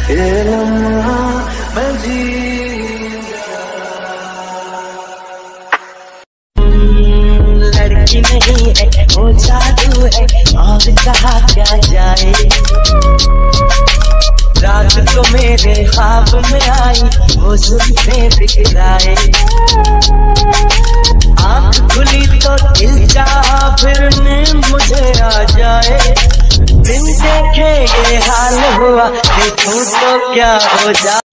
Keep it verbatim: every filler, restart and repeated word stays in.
ये लम्हा मैं जी लड़की नहीं है वो जादू है और कहा क्या जाए। रात को मेरे ख्वाब में आई वो सुनते बिखराए। आँख खुली तो दिल चाहा फिर नींद मुझे आ जाए। बिन देखे ये हाल हुआ देखूं तो क्या हो जाए।